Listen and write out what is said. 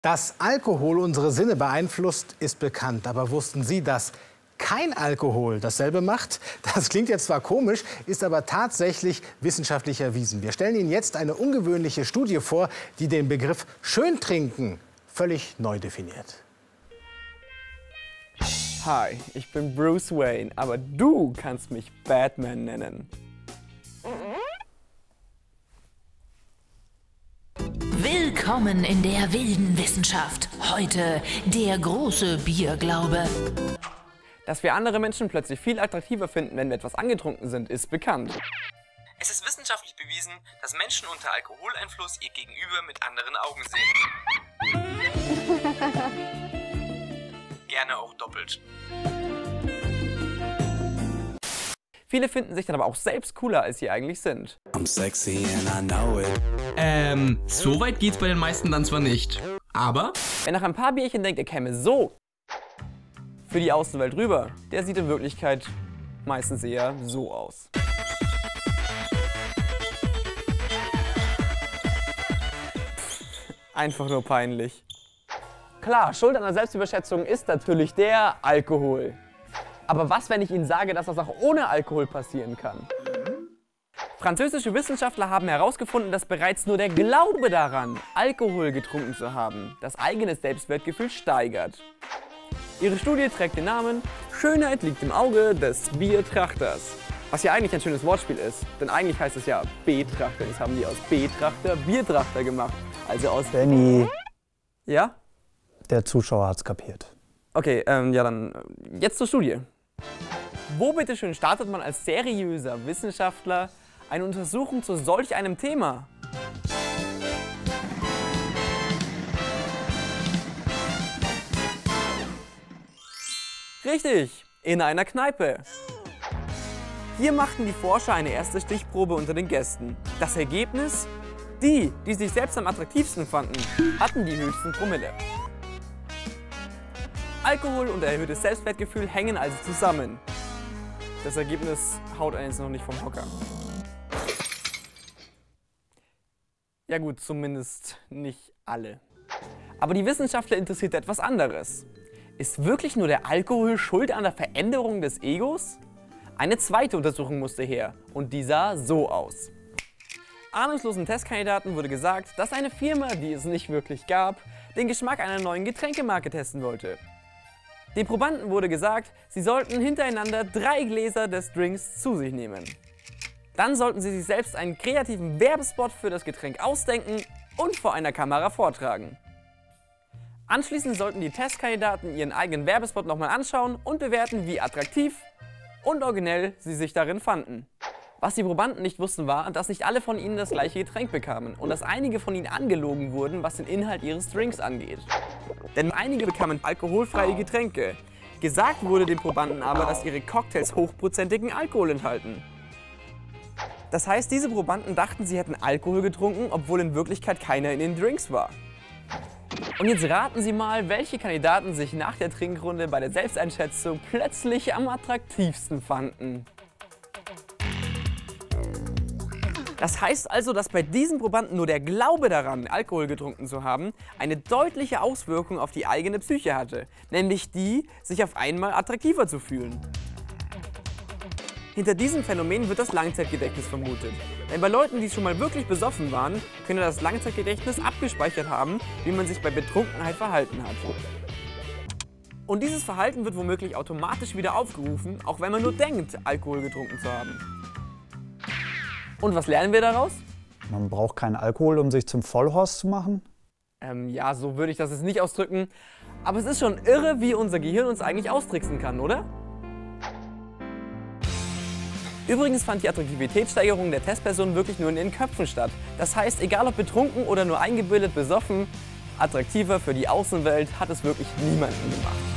Dass Alkohol unsere Sinne beeinflusst, ist bekannt. Aber wussten Sie, dass kein Alkohol dasselbe macht? Das klingt jetzt zwar komisch, ist aber tatsächlich wissenschaftlich erwiesen. Wir stellen Ihnen jetzt eine ungewöhnliche Studie vor, die den Begriff Schöntrinken völlig neu definiert. Hi, ich bin Bruce Wayne, aber du kannst mich Batman nennen. Willkommen in der wilden Wissenschaft. Heute der große Bierglaube. Dass wir andere Menschen plötzlich viel attraktiver finden, wenn wir etwas angetrunken sind, ist bekannt. Es ist wissenschaftlich bewiesen, dass Menschen unter Alkoholeinfluss ihr Gegenüber mit anderen Augen sehen. Gerne auch doppelt. Viele finden sich dann aber auch selbst cooler, als sie eigentlich sind. I'm sexy and I know it. So weit geht's bei den meisten dann zwar nicht, aber... Wer nach ein paar Bierchen denkt, er käme so für die Außenwelt rüber, der sieht in Wirklichkeit meistens eher so aus. Einfach nur peinlich. Klar, Schuld an der Selbstüberschätzung ist natürlich der Alkohol. Aber was, wenn ich Ihnen sage, dass das auch ohne Alkohol passieren kann? Französische Wissenschaftler haben herausgefunden, dass bereits nur der Glaube daran, Alkohol getrunken zu haben, das eigene Selbstwertgefühl steigert. Ihre Studie trägt den Namen "Schönheit liegt im Auge des Biertrachters", was ja eigentlich ein schönes Wortspiel ist, denn eigentlich heißt es ja Betrachter. Das haben die aus Betrachter Biertrachter gemacht, also aus... Benny, Ja? der Zuschauer hat's kapiert. Okay, ja dann jetzt zur Studie. Wo bitteschön startet man als seriöser Wissenschaftler eine Untersuchung zu solch einem Thema? Richtig, in einer Kneipe. Hier machten die Forscher eine erste Stichprobe unter den Gästen. Das Ergebnis? Die sich selbst am attraktivsten fanden, hatten die höchsten Promille. Alkohol und erhöhtes Selbstwertgefühl hängen also zusammen. Das Ergebnis haut einen jetzt noch nicht vom Hocker. Ja gut, zumindest nicht alle. Aber die Wissenschaftler interessiert etwas anderes. Ist wirklich nur der Alkohol schuld an der Veränderung des Egos? Eine zweite Untersuchung musste her und die sah so aus. Ahnungslosen Testkandidaten wurde gesagt, dass eine Firma, die es nicht wirklich gab, den Geschmack einer neuen Getränkemarke testen wollte. Den Probanden wurde gesagt, sie sollten hintereinander 3 Gläser des Drinks zu sich nehmen. Dann sollten sie sich selbst einen kreativen Werbespot für das Getränk ausdenken und vor einer Kamera vortragen. Anschließend sollten die Testkandidaten ihren eigenen Werbespot nochmal anschauen und bewerten, wie attraktiv und originell sie sich darin fanden. Was die Probanden nicht wussten war, dass nicht alle von ihnen das gleiche Getränk bekamen und dass einige von ihnen angelogen wurden, was den Inhalt ihres Drinks angeht. Denn einige bekamen alkoholfreie Getränke. Gesagt wurde den Probanden aber, dass ihre Cocktails hochprozentigen Alkohol enthalten. Das heißt, diese Probanden dachten, sie hätten Alkohol getrunken, obwohl in Wirklichkeit keiner in den Drinks war. Und jetzt raten Sie mal, welche Kandidaten sich nach der Trinkrunde bei der Selbsteinschätzung plötzlich am attraktivsten fanden. Das heißt also, dass bei diesen Probanden nur der Glaube daran, Alkohol getrunken zu haben, eine deutliche Auswirkung auf die eigene Psyche hatte, nämlich die, sich auf einmal attraktiver zu fühlen. Hinter diesem Phänomen wird das Langzeitgedächtnis vermutet. Denn bei Leuten, die schon mal wirklich besoffen waren, könne das Langzeitgedächtnis abgespeichert haben, wie man sich bei Betrunkenheit verhalten hat. Und dieses Verhalten wird womöglich automatisch wieder aufgerufen, auch wenn man nur denkt, Alkohol getrunken zu haben. Und was lernen wir daraus? Man braucht keinen Alkohol, um sich zum Vollhorst zu machen? Ja, so würde ich das jetzt nicht ausdrücken. Aber es ist schon irre, wie unser Gehirn uns eigentlich austricksen kann, oder? Übrigens fand die Attraktivitätssteigerung der Testpersonen wirklich nur in ihren Köpfen statt. Das heißt, egal ob betrunken oder nur eingebildet besoffen, attraktiver für die Außenwelt hat es wirklich niemanden gemacht.